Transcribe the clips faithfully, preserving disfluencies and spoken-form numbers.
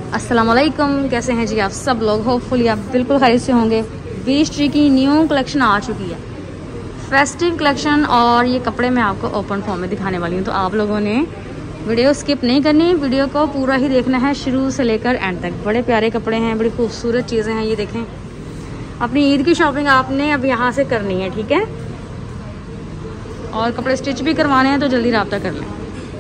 अस्सलाम वालेकुम, कैसे हैं जी आप सब लोग। होपफुली आप बिल्कुल खैरियत से होंगे। बीच ट्री की न्यू कलेक्शन आ चुकी है, फेस्टिव कलेक्शन, और ये कपड़े मैं आपको ओपन फॉर्म में दिखाने वाली हूँ। तो आप लोगों ने वीडियो स्किप नहीं करनी, वीडियो को पूरा ही देखना है शुरू से लेकर एंड तक। बड़े प्यारे कपड़े हैं, बड़ी खूबसूरत चीज़ें हैं। ये देखें, अपनी ईद की शॉपिंग आपने अब यहाँ से करनी है, ठीक है। और कपड़े स्टिच भी करवाने हैं तो जल्दी रब्ता कर लें।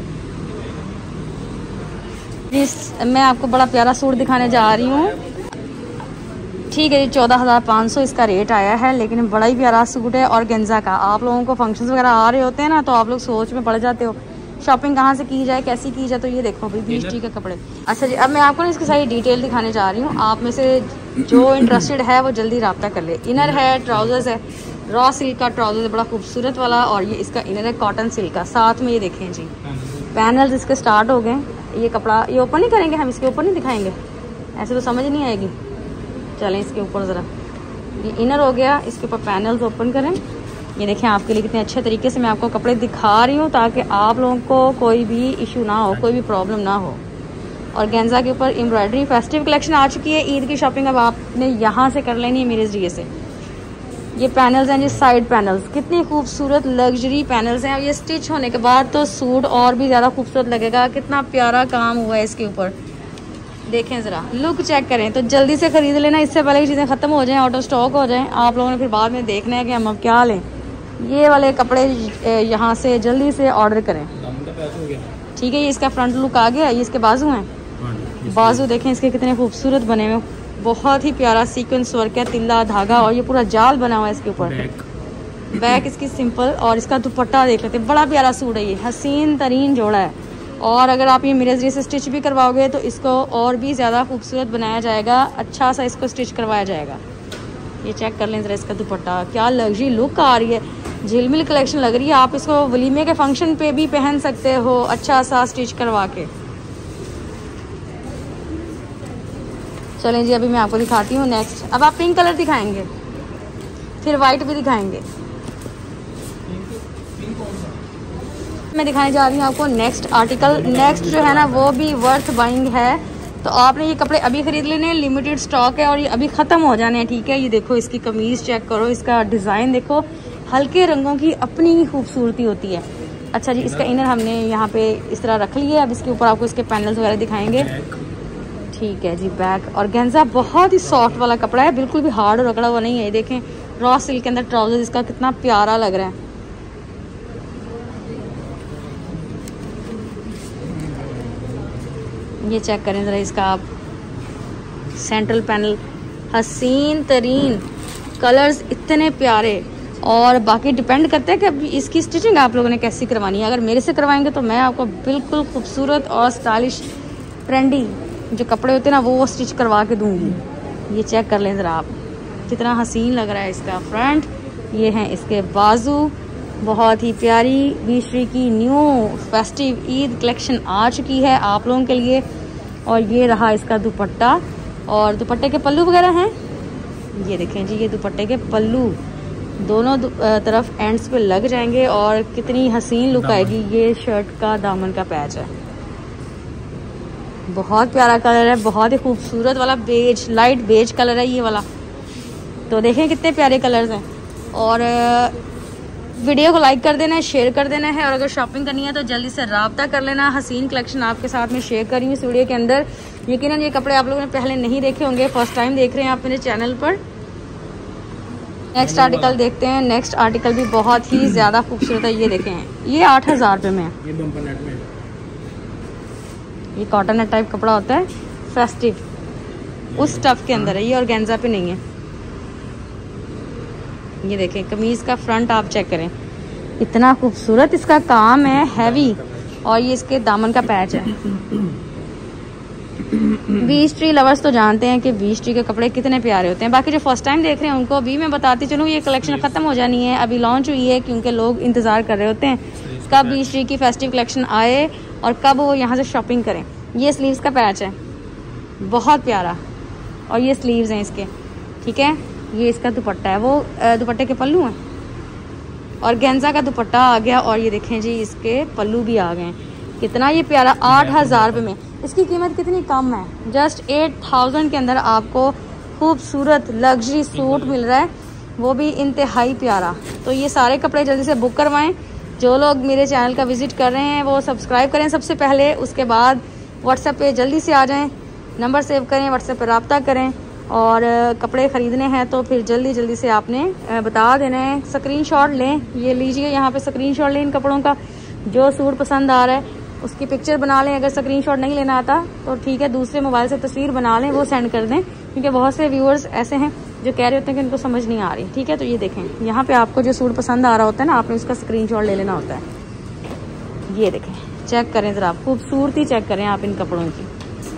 इस मैं आपको बड़ा प्यारा सूट दिखाने जा रही हूँ, ठीक है जी। चौदह हज़ार पाँच सौ इसका रेट आया है, लेकिन बड़ा ही प्यारा सूट है। और गेंजा का, आप लोगों को फंक्शंस वगैरह आ रहे होते हैं ना, तो आप लोग सोच में पड़ जाते हो शॉपिंग कहाँ से की जाए, कैसी की जाए। तो ये देखो भाई, बीच टी के कपड़े। अच्छा जी, अब मैं आपको ना इसकी सारी डिटेल दिखाने जा रही हूँ। आप में से जो इंटरेस्टेड है वो जल्दी रब्ता कर ले। इनर है, ट्राउजर्स है, रॉ सिल्क का ट्राउजर है, बड़ा खूबसूरत वाला। और ये इसका इनर है कॉटन सिल्क का। साथ में ये देखें जी, पैनल्स इसके स्टार्ट हो गए। ये कपड़ा ये ओपन नहीं करेंगे हम, इसके ऊपर नहीं दिखाएंगे, ऐसे तो समझ नहीं आएगी। चलें इसके ऊपर ज़रा, ये इनर हो गया, इसके ऊपर पैनल्स ओपन करें। ये देखें, आपके लिए कितने अच्छे तरीके से मैं आपको कपड़े दिखा रही हूँ, ताकि आप लोगों को कोई भी इशू ना हो, कोई भी प्रॉब्लम ना हो। और गेंजा के ऊपर एम्ब्रॉयडरी। फेस्टिव कलेक्शन आ चुकी है, ईद की शॉपिंग अब आपने यहाँ से कर लेनी है मेरे जरिए से। ये पैनल्स हैं जी, साइड पैनल्स, कितनी खूबसूरत लग्जरी पैनल्स हैं। और ये स्टिच होने के बाद तो सूट और भी ज़्यादा खूबसूरत लगेगा। कितना प्यारा काम हुआ है इसके ऊपर, देखें ज़रा, लुक चेक करें। तो जल्दी से ख़रीद लेना, इससे पहले कि चीज़ें ख़त्म हो जाएं, आउट ऑफ स्टॉक हो जाएं। आप लोगों ने फिर बाद में देखना है कि हम अब क्या लें। ये वाले कपड़े यहाँ से जल्दी से ऑर्डर करें, ठीक है। ये इसका फ्रंट लुक आ गया, ये इसके बाजू हैं, बाजू देखें इसके कितने खूबसूरत बने हुए, बहुत ही प्यारा सीक्वेंस वर्क है, तिल्ला धागा, और ये पूरा जाल बना हुआ है इसके ऊपर। बैक, बैक इसकी सिंपल। और इसका दुपट्टा देख लेते हैं, बड़ा प्यारा सूट है ये, हसीन तरीन जोड़ा है। और अगर आप ये मेरे जरिए से स्टिच भी करवाओगे तो इसको और भी ज़्यादा खूबसूरत बनाया जाएगा, अच्छा सा इसको स्टिच करवाया जाएगा। ये चेक कर लें ज़रा इसका दुपट्टा, क्या लग्जरी लुक आ रही है, झिलमिल कलेक्शन लग रही है। आप इसको वलीमे के फंक्शन पे भी पहन सकते हो, अच्छा सा स्टिच करवा के। चलें जी, अभी मैं आपको दिखाती हूँ नेक्स्ट। अब आप पिंक कलर दिखाएंगे, फिर वाइट भी दिखाएंगे। मैं दिखाने जा रही हूँ आपको नेक्स्ट आर्टिकल। नेक्स्ट जो है ना, वो भी वर्थ बाइंग है। तो आपने ये कपड़े अभी खरीद लेने हैं, लिमिटेड स्टॉक है और ये अभी ख़त्म हो जाने हैं, ठीक है। ये देखो, इसकी कमीज़ चेक करो, इसका डिज़ाइन देखो, हल्के रंगों की अपनी ही खूबसूरती होती है। अच्छा जी, इसका इनर हमने यहाँ पे इस तरह रख लिया। अब इसके ऊपर आपको इसके पैनल्स वगैरह दिखाएंगे, ठीक है जी। बैक और गेंजा बहुत ही सॉफ्ट वाला कपड़ा है, बिल्कुल भी हार्ड और रगड़ा हुआ नहीं है। ये देखें, रॉ सिल्क के अंदर ट्राउजर, इसका कितना प्यारा लग रहा है। ये चेक करें ज़रा इसका आप, सेंट्रल पैनल, हसीन तरीन कलर्स, इतने प्यारे। और बाकी डिपेंड करता है कि अब इसकी स्टिचिंग आप लोगों ने कैसी करवानी है। अगर मेरे से करवाएंगे तो मैं आपको बिल्कुल खूबसूरत और स्टाइलिश ट्रेंडी जो कपड़े होते हैं ना, वो स्टिच करवा के दूंगी। ये चेक कर लें ज़रा आप, कितना हसीन लग रहा है इसका फ्रंट। ये हैं इसके बाजू, बहुत ही प्यारी बीच ट्री की न्यू फेस्टिव ईद कलेक्शन आ चुकी है आप लोगों के लिए। और ये रहा इसका दुपट्टा, और दुपट्टे के पल्लू वगैरह हैं, ये देखें जी। ये दुपट्टे के पल्लू दोनों तरफ एंड्स पे लग जाएंगे और कितनी हसीन लुक आएगी। ये शर्ट का दामन का पैच है, बहुत प्यारा कलर है, बहुत ही खूबसूरत वाला बेज, लाइट बेज कलर है ये वाला। तो देखें कितने प्यारे कलर्स हैं। और वीडियो को लाइक कर देना है, शेयर कर देना है। और अगर शॉपिंग करनी है तो जल्दी से रब्ता कर लेना। हसीन कलेक्शन आपके साथ में शेयर करी हूँ इस वीडियो के अंदर। यकीनन ये कपड़े आप लोगों ने पहले नहीं देखे होंगे, फर्स्ट टाइम देख रहे हैं आप मेरे चैनल पर। नेक्स्ट आर्टिकल देखते हैं। नेक्स्ट आर्टिकल भी बहुत ही ज़्यादा खूबसूरत है। ये देखें, ये आठ हज़ार रुपये में है। ये कॉटन नेट टाइप कपड़ा होता है, फेस्टिव, उस स्टफ के अंदर है ये, और गेंजा पे नहीं है। ये देखें, कमीज़ का फ्रंट आप चेक करें, इतना खूबसूरत इसका काम है, हैवी। और ये इसके दामन का पैच है। बीच ट्री लवर्स तो जानते हैं कि बीच ट्री के कपड़े कितने प्यारे होते हैं। बाकी जो फर्स्ट टाइम देख रहे हैं उनको भी मैं बताती चलूँ, ये कलेक्शन ख़त्म हो जानी है, अभी लॉन्च हुई है, क्योंकि लोग इंतज़ार कर रहे होते हैं कब बीच ट्री की फेस्टिव कलेक्शन आए और कब वो यहाँ से शॉपिंग करें। ये स्लीव्स का पैच है, बहुत प्यारा। और ये स्लीव्स हैं इसके, ठीक है। ये इसका दुपट्टा है, वो दुपट्टे के पल्लू हैं। और गेंजा का दुपट्टा आ गया। और ये देखें जी, इसके पल्लू भी आ गए। कितना ये प्यारा, आठ हज़ार रुपये में। इसकी कीमत कितनी कम है, जस्ट एट थाउजेंड के अंदर आपको खूबसूरत लग्जरी सूट मिल रहा है, वो भी इंतहाई प्यारा। तो ये सारे कपड़े जल्दी से बुक करवाएं। जो लोग मेरे चैनल का विज़िट कर रहे हैं वो सब्सक्राइब करें सबसे पहले, उसके बाद व्हाट्सएप पे जल्दी से आ जाएं, नंबर सेव करें, व्हाट्सएप पे रब्ता करें। और कपड़े ख़रीदने हैं तो फिर जल्दी जल्दी से आपने बता देना है, स्क्रीनशॉट लें। ये लीजिए, यहाँ पे स्क्रीनशॉट लें इन कपड़ों का। जो सूट पसंद आ रहा है उसकी पिक्चर बना लें। अगर स्क्रीनशॉट नहीं लेना आता तो ठीक है, दूसरे मोबाइल से तस्वीर बना लें, वो सेंड कर दें, क्योंकि बहुत से व्यूअर्स ऐसे हैं जो कह रहे होते हैं कि उनको समझ नहीं आ रही। ठीक है, तो ये देखें, यहाँ पे आपको जो सूट पसंद आ रहा होता है ना, आपने उसका स्क्रीनशॉट ले लेना होता है। ये देखें, चेक करें ज़रा, खूबसूरती चेक करें आप इन कपड़ों की।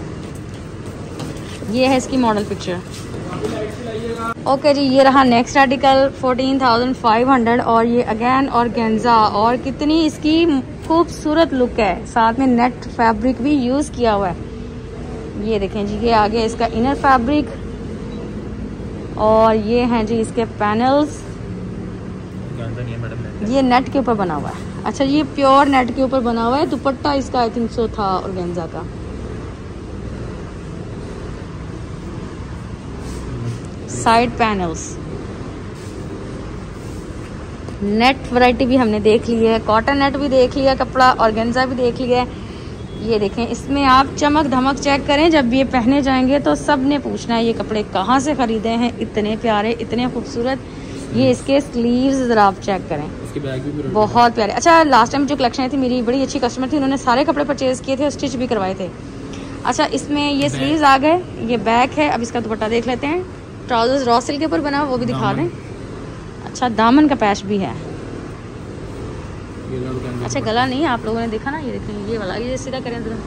ये है इसकी मॉडल पिक्चर। ओके जी, ये रहा next article fourteen thousand five hundred और ये अगेन ऑर्गेन्जा, और कितनी इसकी खूबसूरत लुक है, साथ में नेट फैब्रिक भी यूज़ किया हुआ है। ये देखें जी, ये आगे इसका इनर फैब्रिक और ये हैं जी इसके पैनल्स। ये नेट के ऊपर बना हुआ है। अच्छा, ये प्योर नेट के ऊपर बना हुआ है। दुपट्टा इसका आई थिंक सो था ऑर्गेन्जा का। साइड पैनल्स, नेट वैरायटी भी हमने देख ली है, कॉटन नेट भी देख लिया, कपड़ा ऑर्गेन्जा भी देख लिया है। ये देखें, इसमें आप चमक धमक चेक करें, जब ये पहने जाएंगे तो सब ने पूछना है ये कपड़े कहाँ से ख़रीदे हैं, इतने प्यारे, इतने खूबसूरत। ये इसके स्लीव्स ज़रा आप चेक करें, इसके बैग भी बहुत प्यारे। अच्छा, लास्ट टाइम जो कलेक्शन थी, मेरी बड़ी अच्छी कस्टमर थी, उन्होंने सारे कपड़े परचेज़ किए थे और स्टिच भी करवाए थे। अच्छा, इसमें ये स्लीव्स आ गए, ये बैक है। अब इसका दुपट्टा देख लेते हैं। ट्राउजर्स रॉ सिल्क के ऊपर बना हुआ, वो भी दिखा दें। अच्छा, दामन का पैच भी है। अच्छा, गला नहीं, आप लोगों ने देखा ना, ये देखें, ये वाला, ये सीधा करें जरा,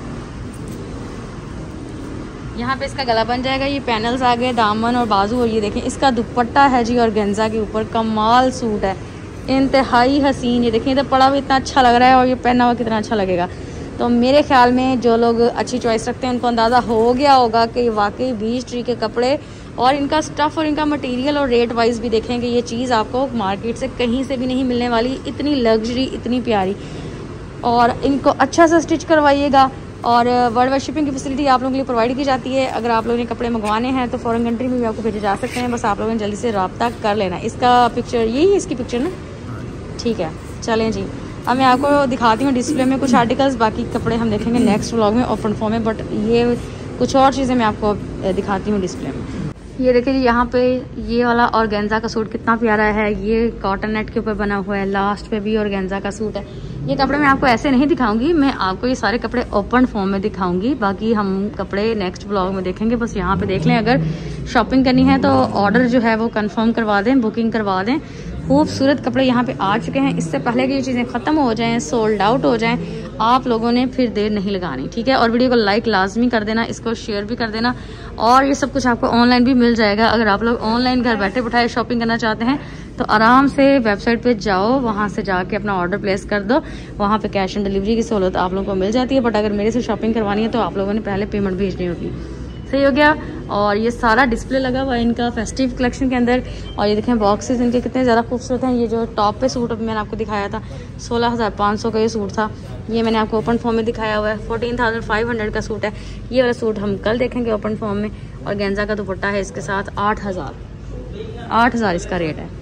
यहाँ पे इसका गला बन जाएगा। ये पैनल्स आ गए, दामन और बाजू, और ये देखें इसका दुपट्टा है जी ऑर्गेन्जा के ऊपर। कमाल सूट है, इंतहाई हसीन। ये देखें, इधर पड़ा हुआ इतना अच्छा लग रहा है और ये पहना हुआ कितना अच्छा लगेगा। तो मेरे ख्याल में जो लोग अच्छी चॉइस रखते हैं उनको अंदाज़ा हो गया होगा कि वाकई बीच ट्री के कपड़े और इनका स्टफ़ और इनका मटेरियल और रेट वाइज भी देखेंगे, ये चीज़ आपको मार्केट से कहीं से भी नहीं मिलने वाली। इतनी लग्जरी, इतनी प्यारी, और इनको अच्छा सा स्टिच करवाइएगा। और वर्ल्ड वाइड शिपिंग की फैसिलिटी आप लोगों के लिए प्रोवाइड की जाती है। अगर आप लोगों ने कपड़े मंगवाने हैं तो फॉरेन कंट्री में भी आपको भेजे जा सकते हैं, बस आप लोगों ने जल्दी से रब्ता कर लेना। इसका पिक्चर यही है, इसकी पिक्चर ना, ठीक है। चलें जी, अब मैं आपको दिखाती हूँ डिस्प्ले में कुछ आर्टिकल्स, बाकी कपड़े हम देखेंगे नेक्स्ट व्लॉग में ओपन फॉर्म में, बट ये कुछ और चीज़ें मैं आपको दिखाती हूँ डिस्प्ले में। ये देखिए जी, यहाँ पे ये वाला ऑर्गेन्जा का सूट कितना प्यारा है। ये कॉटन नेट के ऊपर बना हुआ है, लास्ट पे भी ऑर्गेन्जा का सूट है। ये कपड़े मैं आपको ऐसे नहीं दिखाऊंगी, मैं आपको ये सारे कपड़े ओपन फॉर्म में दिखाऊंगी, बाकी हम कपड़े नेक्स्ट ब्लॉग में देखेंगे। बस यहाँ पे देख लें, अगर शॉपिंग करनी है तो ऑर्डर जो है वो कंफर्म करवा दें, बुकिंग करवा दें। खूबसूरत कपड़े यहाँ पे आ चुके हैं। इससे पहले कि ये चीज़ें ख़त्म हो जाएं, सोल्ड आउट हो जाएं, आप लोगों ने फिर देर नहीं लगानी, ठीक है। और वीडियो को लाइक लाजमी कर देना, इसको शेयर भी कर देना। और ये सब कुछ आपको ऑनलाइन भी मिल जाएगा। अगर आप लोग ऑनलाइन घर बैठे बैठाए शॉपिंग करना चाहते हैं तो आराम से वेबसाइट पे जाओ, वहाँ से जाके अपना ऑर्डर प्लेस कर दो। वहाँ पे कैश ऑन डिलीवरी की सहूलत आप लोगों को मिल जाती है, बट अगर मेरे से शॉपिंग करवानी है तो आप लोगों ने पहले पेमेंट भेजनी होगी। सही हो गया। और ये सारा डिस्प्ले लगा हुआ है इनका फेस्टिव कलेक्शन के अंदर। और ये देखें बॉक्सेस इनके कितने ज़्यादा खूबसूरत हैं। ये जो टॉप पे सूट अभी मैंने आपको दिखाया था, सोलह हज़ार पाँच सौ का ये सूट था, ये मैंने आपको ओपन फॉर्म में दिखाया हुआ है। फोर्टीन थाउजेंड फाइव हंड्रेड का सूट है। ये वाला सूट हम कल देखेंगे ओपन फॉर्म में। और गेंजा का दुपट्टा है इसके साथ, आठ हज़ार आठ हज़ार इसका रेट है।